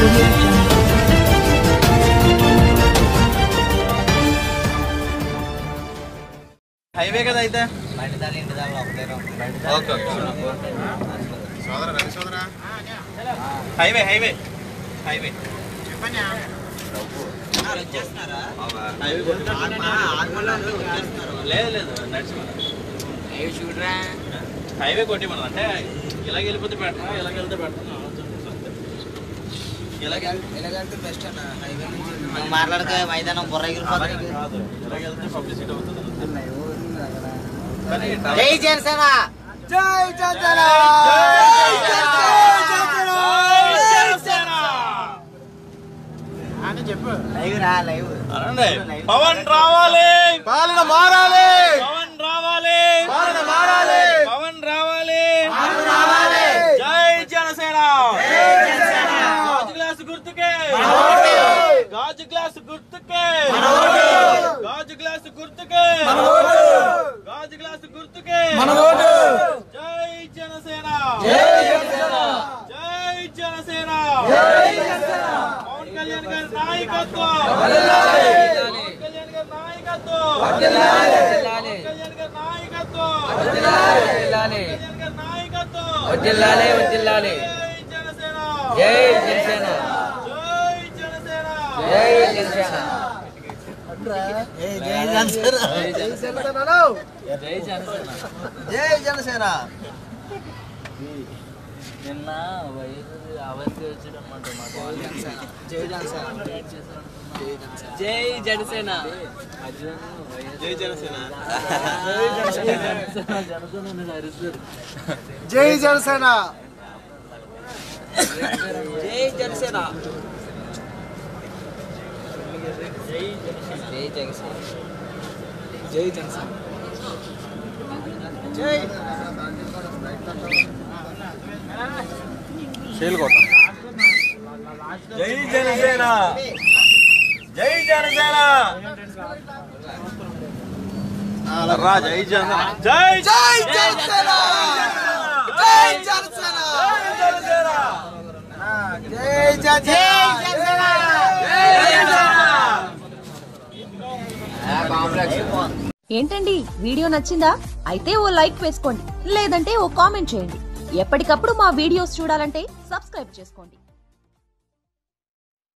Highway కదా అయితే highway highway highway లేదు లేదు హైవే కొట్టి మనం అంటే ఇలాగ వెళ్ళిపోతే పెట్టడం ఇలాగ వెళ్తే పెట్టడం ఇలాగెళ్తే బెస్ట్ అన్న హైవే నుంచి మాట్లాడక మైదానం బొర్రగిరిపోతుంది కాదు ఇలాగెళ్తే పబ్లిసిటీ అవుతుంది జై జనసేన జై జనసేన అని చెప్పు లైవ్ రా లైవ్ అరండి పవన్ రావాలి పాలన మారాలి పవన్ రావాలి పాలన మారాలి పవన్ రావాలి పాలన రావాలి జై జనసేన జై జనసేన గాజు గ్లాస్ గుర్తుకే మనోడు గాజు గ్లాస్ గుర్తుకే మనోడు గాజు గ్లాస్ గుర్తుకే మనోడు గాజు గ్లాస్ గుర్తుకే మనోడు జై జనసేన జై జనసేన జై జనసేన జై జనసేన పవన్ కళ్యాణ్ గారి నాయకత్వం వర్ధిల్లాలి పవన్ కళ్యాణ్ గారి నాయకత్వం వర్ధిల్లాలి పవన్ కళ్యాణ్ గారి నాయకత్వం వర్ధిల్లాలి వర్ధిల్లాలి కళ్యాణ్ గారి నాయకత్వం వర్ధిల్లాలి వర్ధిల్లాలి జై జనసేన జై జనసేన జై జనసేన జై జనసేన జై జనసేన జై జనసేన జై జనసేన నిన్న అవస్థ వచ్చాడన్నమాట జై జనసేన జై జనసేన జై జనసేన జై జనసేన జై జనసేన జై జనసేన జై జనసేన జై జై జనసేన జై జనసేన రా జై జనసేన జై జై జనసేన జై జనసేన జై జనసేన ఏంటండి వీడియో నచ్చిందా? అయితే ఓ లైక్ వేసుకోండి, లేదంటే ఓ కామెంట్ చేయండి. ఎప్పటికప్పుడు మా వీడియోస్ చూడాలంటే సబ్స్క్రైబ్ చేసుకోండి.